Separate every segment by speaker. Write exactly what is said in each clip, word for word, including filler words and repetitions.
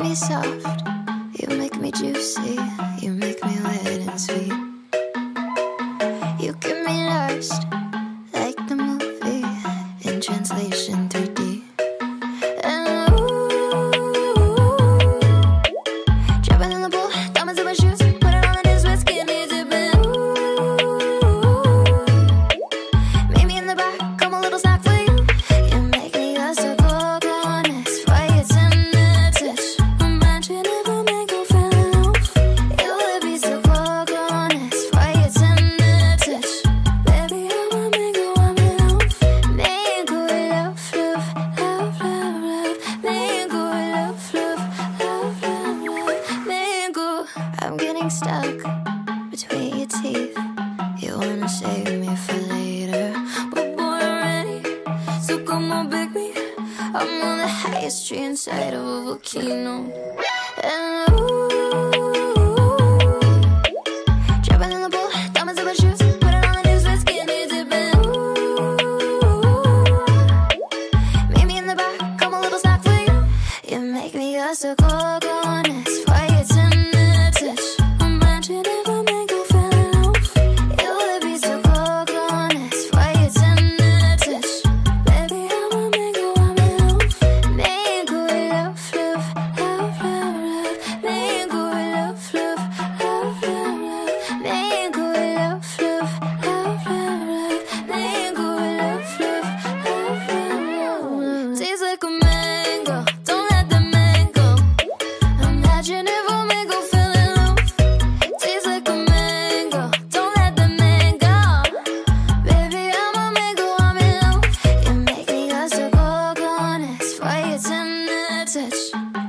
Speaker 1: me soft, you make me juicy, you make me wet and sweet. You get me lost, like the movie, in translation three D. And ooh, jumping in the pool, diamonds in my shoes, put it on the news with skinny dipping. Ooh, meet me in the bar, come a little snack for you. You make me a circle, honest, for your tender touch. Imagine if I make you feel love. You would be so cold, honest, for your tender touch. Baby, I'm a mango, I'm in love. Mango, love, love, love, love, love. Mango, love, love, love, love, love. Mango, I'm getting stuck between your teeth. You wanna save me for later, but boy, I'm ready, so come on, pick me. I'm on the highest tree inside of a volcano. And ooh, jumping in the pool, diamonds in my shoes, put it on the news with skinny dipping. Ooh, meet me in the bar, come a little snack for you. You make me a circle, honest, for your tender touch. Imagine if I make you feel love. You would be so cold, honest, for your tender touch. Baby, I'm a mango, I'm in love. Mango, love, love, love, love, love. Mango, love, love, love, love, love. Mango, love, love, love, love, love. Mango, love, love, love, love, love. Tastes like a mango, don't let the mango. Imagine if a mango fell in love. Tastes like a mango, don't let the mango. Baby, I'm a mango, I'm in love. You make me a circle, honest, for your tender touch.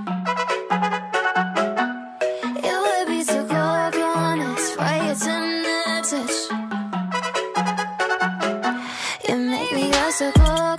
Speaker 1: You would be so cold, honest, for your tender touch. You make me a circle.